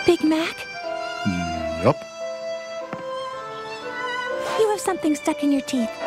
Big Mac? Yup. You have something stuck in your teeth.